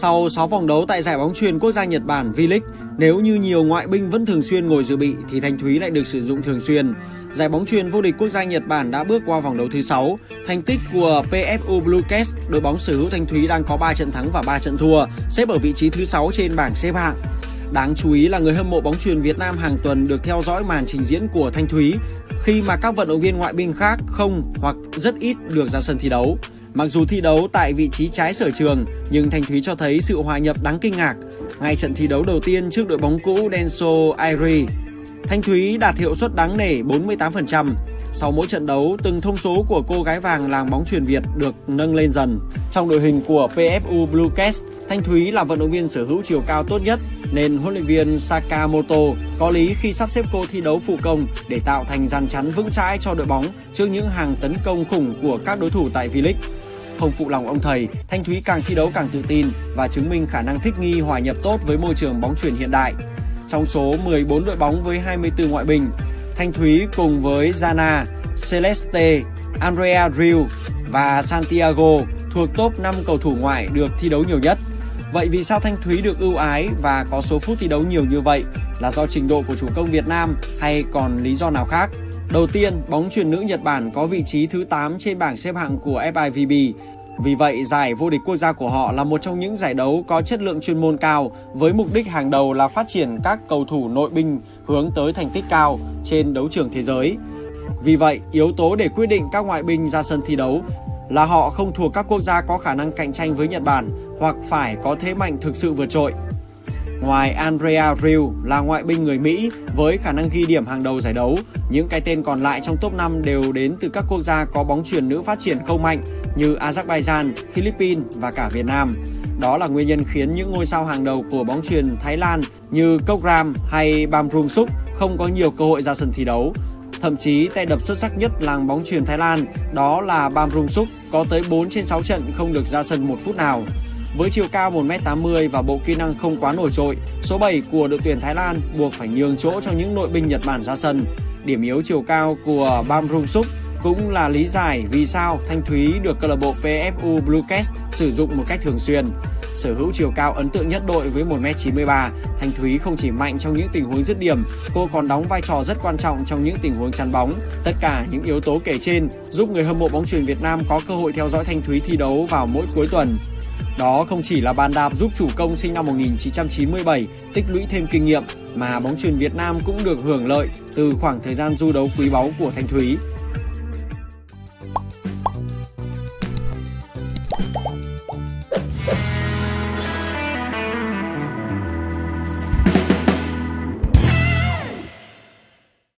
Sau 6 vòng đấu tại giải bóng chuyền quốc gia Nhật Bản V-League, nếu như nhiều ngoại binh vẫn thường xuyên ngồi dự bị thì Thanh Thúy lại được sử dụng thường xuyên. Giải bóng chuyền vô địch quốc gia Nhật Bản đã bước qua vòng đấu thứ 6. Thành tích của PFU Blue Cats, đội bóng sở hữu Thanh Thúy đang có 3 trận thắng và 3 trận thua, xếp ở vị trí thứ 6 trên bảng xếp hạng. Đáng chú ý là người hâm mộ bóng chuyền Việt Nam hàng tuần được theo dõi màn trình diễn của Thanh Thúy khi mà các vận động viên ngoại binh khác không hoặc rất ít được ra sân thi đấu. Mặc dù thi đấu tại vị trí trái sở trường, nhưng Thanh Thúy cho thấy sự hòa nhập đáng kinh ngạc. Ngay trận thi đấu đầu tiên trước đội bóng cũ Denso Airi, Thanh Thúy đạt hiệu suất đáng nể 48%. Sau mỗi trận đấu, từng thông số của cô gái vàng làng bóng chuyền Việt được nâng lên dần. Trong đội hình của PFU Blue Cats, Thanh Thúy là vận động viên sở hữu chiều cao tốt nhất, nên huấn luyện viên Sakamoto có lý khi sắp xếp cô thi đấu phụ công để tạo thành rào chắn vững chãi cho đội bóng trước những hàng tấn công khủng của các đối thủ tại V-League. Không phụ lòng ông thầy, Thanh Thúy càng thi đấu càng tự tin và chứng minh khả năng thích nghi hòa nhập tốt với môi trường bóng chuyền hiện đại. Trong số 14 đội bóng với 24 ngoại binh, Thanh Thúy cùng với Jana, Celeste, Andrea Rieu và Santiago thuộc top 5 cầu thủ ngoại được thi đấu nhiều nhất. Vậy vì sao Thanh Thúy được ưu ái và có số phút thi đấu nhiều như vậy? Là do trình độ của chủ công Việt Nam hay còn lý do nào khác? Đầu tiên, bóng chuyền nữ Nhật Bản có vị trí thứ 8 trên bảng xếp hạng của FIVB. Vì vậy, giải vô địch quốc gia của họ là một trong những giải đấu có chất lượng chuyên môn cao, với mục đích hàng đầu là phát triển các cầu thủ nội binh hướng tới thành tích cao trên đấu trường thế giới. Vì vậy, yếu tố để quyết định các ngoại binh ra sân thi đấu là họ không thuộc các quốc gia có khả năng cạnh tranh với Nhật Bản hoặc phải có thế mạnh thực sự vượt trội. Ngoài Andrea Rieu là ngoại binh người Mỹ với khả năng ghi điểm hàng đầu giải đấu, những cái tên còn lại trong top 5 đều đến từ các quốc gia có bóng chuyền nữ phát triển không mạnh như Azerbaijan, Philippines và cả Việt Nam. Đó là nguyên nhân khiến những ngôi sao hàng đầu của bóng chuyền Thái Lan như Kokram hay Bamrung-suk không có nhiều cơ hội ra sân thi đấu. Thậm chí tay đập xuất sắc nhất làng bóng chuyền Thái Lan, đó là Bamrung-suk, có tới 4 trên 6 trận không được ra sân một phút nào. Với chiều cao 1m80 và bộ kỹ năng không quá nổi trội, số 7 của đội tuyển Thái Lan buộc phải nhường chỗ cho những nội binh Nhật Bản ra sân. Điểm yếu chiều cao của Bamrung-suk cũng là lý giải vì sao Thanh Thúy được câu lạc bộ PFU Blue Cats sử dụng một cách thường xuyên. Sở hữu chiều cao ấn tượng nhất đội với 1m93, Thanh Thúy không chỉ mạnh trong những tình huống dứt điểm, cô còn đóng vai trò rất quan trọng trong những tình huống chắn bóng. Tất cả những yếu tố kể trên giúp người hâm mộ bóng chuyền Việt Nam có cơ hội theo dõi Thanh Thúy thi đấu vào mỗi cuối tuần. Đó không chỉ là bàn đạp giúp chủ công sinh năm 1997 tích lũy thêm kinh nghiệm, mà bóng chuyền Việt Nam cũng được hưởng lợi từ khoảng thời gian du đấu quý báu của Thanh Thúy.